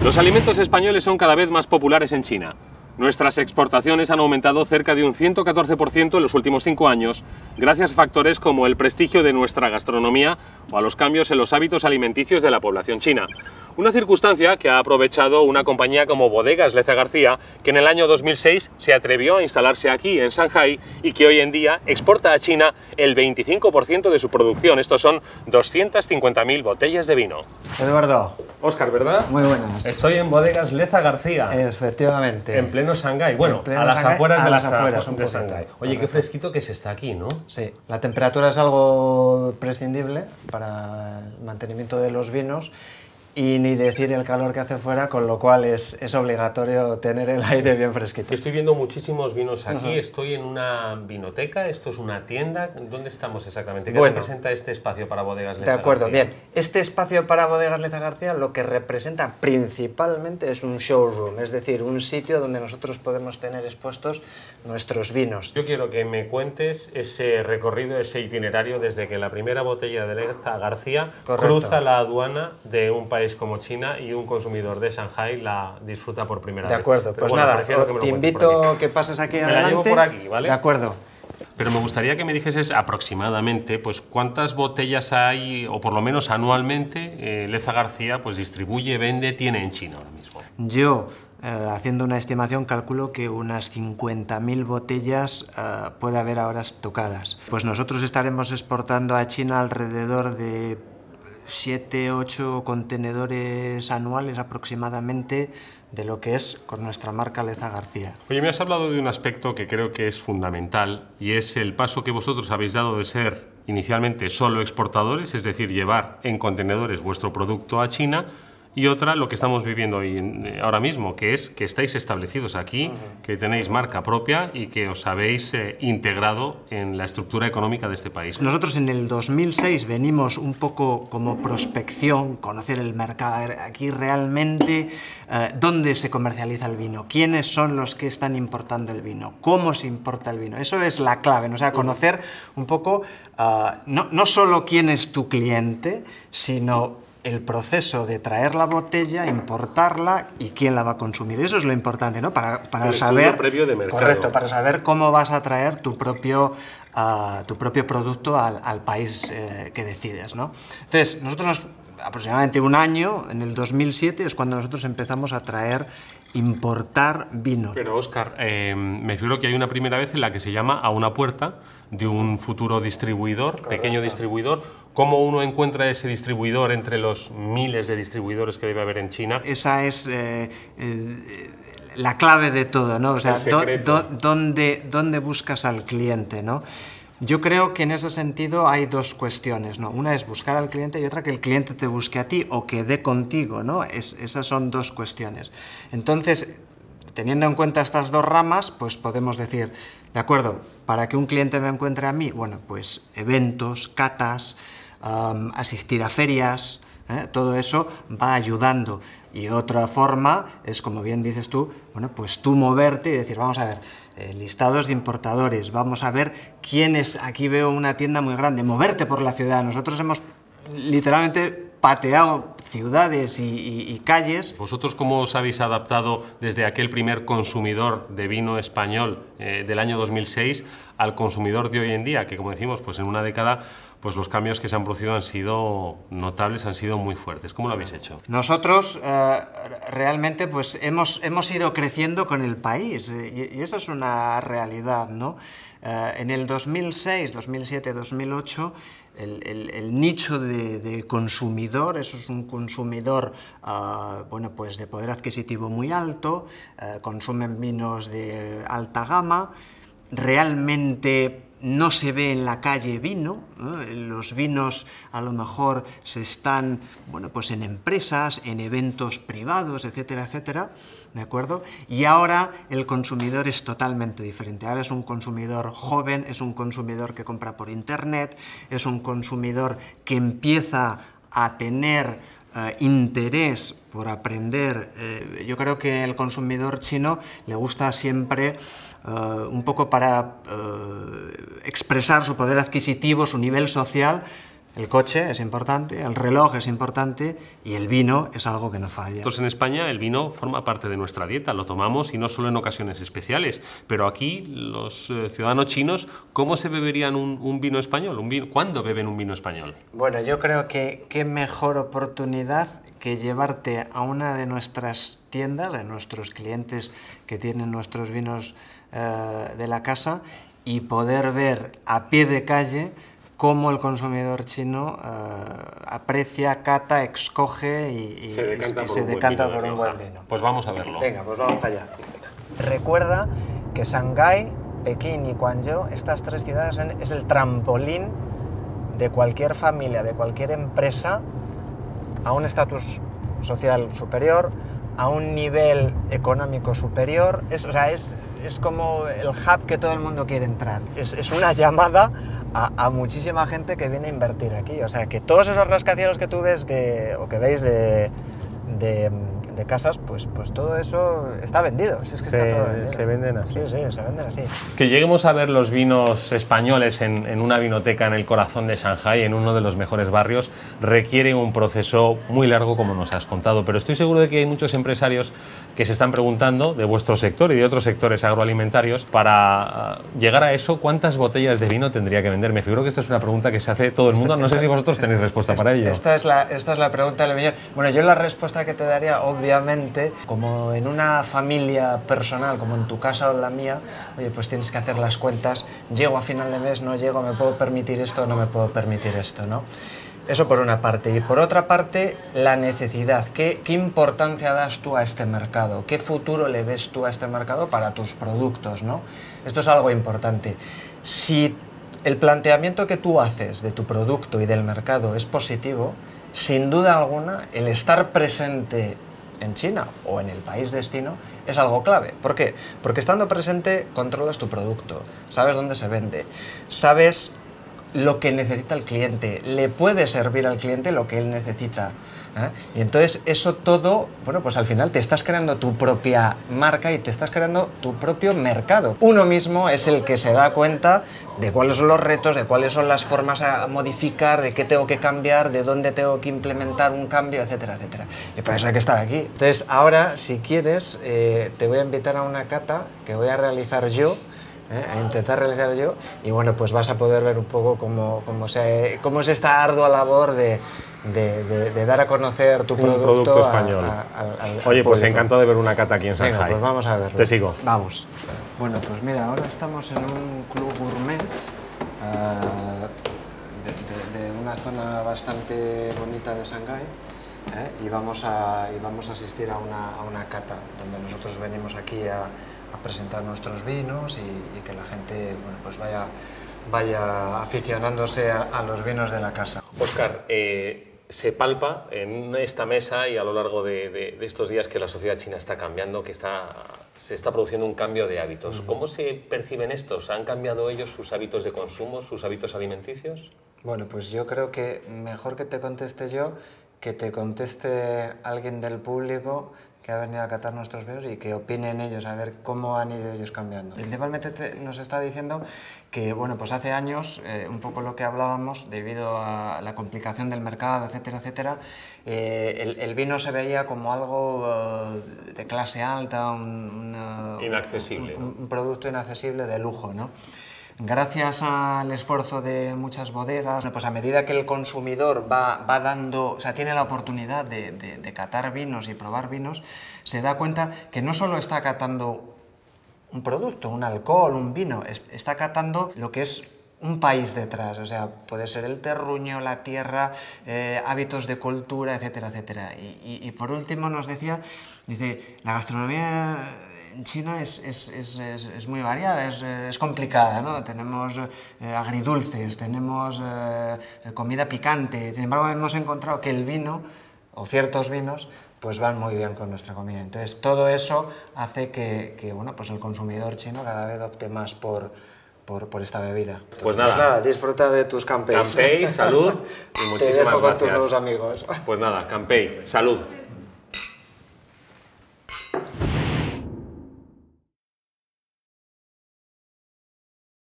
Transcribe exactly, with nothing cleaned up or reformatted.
Los alimentos españoles son cada vez más populares en China. Nuestras exportaciones han aumentado cerca de un ciento catorce por ciento en los últimos cinco años, gracias a factores como el prestigio de nuestra gastronomía o a los cambios en los hábitos alimenticios de la población china. Una circunstancia que ha aprovechado una compañía como Bodegas Leza García, que en el año dos mil seis se atrevió a instalarse aquí, en Shanghái, y que hoy en día exporta a China el veinticinco por ciento de su producción. Estos son doscientas cincuenta mil botellas de vino. Eduardo. Óscar, ¿verdad? Muy buenas. Estoy en Bodegas Leza García. Efectivamente. En pleno Shanghái. Bueno, pleno a las Shanghái, afueras a de, las las afueras, de un poquito. Shanghái. Oye, Correcto. qué fresquito que se está aquí, ¿no? Sí, la temperatura es algo prescindible para el mantenimiento de los vinos y ni decir el calor que hace fuera, con lo cual es, es obligatorio tener el aire bien fresquito. Estoy viendo muchísimos vinos aquí, Uh-huh. estoy en una vinoteca, esto es una tienda. ¿Dónde estamos exactamente? ¿Qué Bueno, representa este espacio para Bodegas De Leza acuerdo, García? bien. Este espacio para Bodegas Leza García lo que representa principalmente es un showroom, es decir, un sitio donde nosotros podemos tener expuestos nuestros vinos. Yo quiero que me cuentes ese recorrido, ese itinerario desde que la primera botella de Leza García Correcto. cruza la aduana de un país como China y un consumidor de Shanghái la disfruta por primera De vez. acuerdo, Pero pues bueno, nada, prefiero que me lo te cuentes por invito aquí. que pases aquí Me la adelante. llevo por aquí, ¿vale? De acuerdo. Pero me gustaría que me dijeses aproximadamente pues cuántas botellas hay, o por lo menos anualmente, eh, Leza García pues distribuye, vende, tiene en China ahora mismo. Yo, eh, haciendo una estimación, calculo que unas cincuenta mil botellas eh, puede haber ahora tocadas. Pues nosotros estaremos exportando a China alrededor de siete ocho contenedores anuales aproximadamente de lo que es con nuestra marca Leza García. Oye, me has hablado de un aspecto que creo que es fundamental y es el paso que vosotros habéis dado de ser inicialmente solo exportadores, es decir, llevar en contenedores vuestro producto a China, y otra, lo que estamos viviendo hoy en, eh, ahora mismo, que es que estáis establecidos aquí, uh-huh. que tenéis marca propia y que os habéis eh, integrado en la estructura económica de este país. Nosotros en el dos mil seis venimos un poco como prospección, conocer el mercado, aquí realmente eh, dónde se comercializa el vino, quiénes son los que están importando el vino, cómo se importa el vino. Eso es la clave, ¿no? O sea, conocer un poco uh, no, no solo quién es tu cliente, sino el proceso de traer la botella, importarla y quién la va a consumir. Eso es lo importante, ¿no? Para, para el saber, previo de mercado. Correcto, para saber cómo vas a traer tu propio, uh, tu propio producto al, al país eh, que decides, ¿no? Entonces, nosotros nos, aproximadamente un año, en el dos mil siete, es cuando nosotros empezamos a traer, importar vino. Pero, Óscar, eh, me figuro que hay una primera vez en la que se llama a una puerta de un futuro distribuidor, correcto, pequeño distribuidor. ¿Cómo uno encuentra ese distribuidor entre los miles de distribuidores que debe haber en China? Esa es eh, eh, la clave de todo, ¿no? O sea, do, do, ¿dónde, dónde buscas al cliente, ¿no? Yo creo que en ese sentido hay dos cuestiones, ¿no? Una es buscar al cliente y otra que el cliente te busque a ti o que dé contigo, ¿no? Es, esas son dos cuestiones. Entonces, teniendo en cuenta estas dos ramas, pues podemos decir, de acuerdo, para que un cliente me encuentre a mí, bueno, pues eventos, catas, um, asistir a ferias, ¿eh? Todo eso va ayudando. Y otra forma es, como bien dices tú, bueno, pues tú moverte y decir, vamos a ver, eh, listados de importadores, vamos a ver quiénes, aquí veo una tienda muy grande, moverte por la ciudad. Nosotros hemos literalmente pateado ciudades y, y, y calles. ¿Vosotros cómo os habéis adaptado desde aquel primer consumidor de vino español eh, del año dos mil seis al consumidor de hoy en día? Que, como decimos, pues en una década pues los cambios que se han producido han sido notables, han sido muy fuertes. ¿Cómo lo habéis hecho? Nosotros eh, realmente pues hemos, hemos ido creciendo con el país eh, y, y esa es una realidad, ¿no? Eh, en el dos mil seis, dos mil siete, dos mil ocho el, el, el nicho de, de consumidor, eso es un consumidor uh, bueno, pues de poder adquisitivo muy alto, uh, consumen vinos de alta gama, realmente no se ve en la calle vino, ¿no? Los vinos a lo mejor se están, bueno, pues en empresas, en eventos privados, etcétera, etcétera, ¿de acuerdo? Y ahora el consumidor es totalmente diferente. Ahora es un consumidor joven, es un consumidor que compra por internet, es un consumidor que empieza a tener eh, interés por aprender. Eh, yo creo que el consumidor chino le gusta siempre Uh, un poco para uh, expresar su poder adquisitivo, su nivel social, El coche es importante, el reloj es importante y el vino es algo que no falla. Nosotros en España el vino forma parte de nuestra dieta, lo tomamos y no solo en ocasiones especiales, pero aquí los eh, ciudadanos chinos, ¿cómo se beberían un, un vino español? Un vino, ¿cuándo beben un vino español? Bueno, yo creo que qué mejor oportunidad que llevarte a una de nuestras tiendas, de nuestros clientes que tienen nuestros vinos eh, de la casa, y poder ver a pie de calle cómo el consumidor chino eh, aprecia, cata, escoge y, y se decanta, y, y por, se un decanta buen por un Rioja. buen vino. Pues vamos a verlo. Venga, pues vamos para allá. Recuerda que Shanghái, Pekín y Guangzhou, estas tres ciudades, es el trampolín de cualquier familia, de cualquier empresa, a un estatus social superior, a un nivel económico superior. Es, o sea, es, es como el hub que todo el mundo quiere entrar. Es, es una llamada a, a muchísima gente que viene a invertir aquí. O sea, que todos esos rascacielos que tú ves que, o que veis de, de, de casas, pues, pues todo eso está vendido. Si es que se, está todo vendido. Se venden así. Sí, sí, se venden así. Que lleguemos a ver los vinos españoles en, en una vinoteca en el corazón de Shanghái, en uno de los mejores barrios, requiere un proceso muy largo, como nos has contado. Pero estoy seguro de que hay muchos empresarios que se están preguntando, de vuestro sector y de otros sectores agroalimentarios, para uh, llegar a eso, ¿cuántas botellas de vino tendría que vender? Me figuro que esta es una pregunta que se hace todo el mundo. No sé si vosotros tenéis respuesta para ello. Esta es la, esta es la pregunta del millón. Bueno, yo la respuesta que te daría, obviamente, como en una familia personal, como en tu casa o en la mía, oye, pues tienes que hacer las cuentas, llego a final de mes, no llego, me puedo permitir esto, no me puedo permitir esto, ¿no? Eso por una parte. Y por otra parte, la necesidad. ¿Qué, qué importancia das tú a este mercado? ¿Qué futuro le ves tú a este mercado para tus productos, ¿no? Esto es algo importante. Si el planteamiento que tú haces de tu producto y del mercado es positivo, sin duda alguna, el estar presente en China o en el país destino es algo clave. ¿Por qué? Porque estando presente controlas tu producto, sabes dónde se vende, sabes lo que necesita el cliente, le puede servir al cliente lo que él necesita, ¿eh? Y entonces eso todo, bueno, pues al final te estás creando tu propia marca y te estás creando tu propio mercado. Uno mismo es el que se da cuenta de cuáles son los retos, de cuáles son las formas a modificar, de qué tengo que cambiar, de dónde tengo que implementar un cambio, etcétera, etcétera. Y para eso hay que estar aquí. Entonces ahora, si quieres, eh, te voy a invitar a una cata que voy a realizar yo, ¿Eh? a intentar realizar yo, y bueno, pues vas a poder ver un poco cómo, cómo, se, cómo es esta ardua labor de, de, de, de dar a conocer tu un producto, producto español. A, a, a, al, Oye, al pues encantado de ver una cata aquí en Shanghái. Venga, pues vamos a verlo. Te sigo. Vamos. Bueno, pues mira, ahora estamos en un club gourmet uh, de, de, de una zona bastante bonita de Shanghái, ¿eh? y, vamos a, y vamos a asistir a una, a una cata donde nosotros venimos aquí a a presentar nuestros vinos y, y que la gente, bueno, pues vaya, vaya aficionándose a, a los vinos de la casa. Óscar, eh, se palpa en esta mesa y a lo largo de, de, de estos días que la sociedad china está cambiando, que está, se está produciendo un cambio de hábitos. Mm. ¿Cómo se perciben estos? ¿Han cambiado ellos sus hábitos de consumo, sus hábitos alimenticios? Bueno, pues yo creo que mejor que te conteste yo, que te conteste alguien del público que ha venido a catar nuestros vinos y que opinen ellos, a ver cómo han ido ellos cambiando. Principalmente te, nos está diciendo que, bueno, pues hace años, eh, un poco lo que hablábamos, debido a la complicación del mercado, etcétera, etcétera, eh, el, el vino se veía como algo uh, de clase alta, un, una, inaccesible, un, ¿no? un producto inaccesible de lujo, ¿no? Gracias al esfuerzo de muchas bodegas, pues a medida que el consumidor va, va dando, o sea, tiene la oportunidad de, de, de catar vinos y probar vinos, se da cuenta que no solo está catando un producto, un alcohol, un vino, está catando lo que es un país detrás, o sea, puede ser el terruño, la tierra, eh, hábitos de cultura, etcétera, etcétera. Y, y, y por último nos decía, dice, la gastronomía en China es, es, es, es, es muy variada, es, es complicada, ¿no? Tenemos eh, agridulces, tenemos eh, comida picante, sin embargo hemos encontrado que el vino, o ciertos vinos, pues van muy bien con nuestra comida. Entonces todo eso hace que, que bueno, pues el consumidor chino cada vez opte más por, por, por esta bebida. Pues nada, pues nada, disfruta de tus Campéis. Campéis, salud y muchísimas Te dejo gracias. Con tus nuevos amigos. Pues nada, Campéis, salud.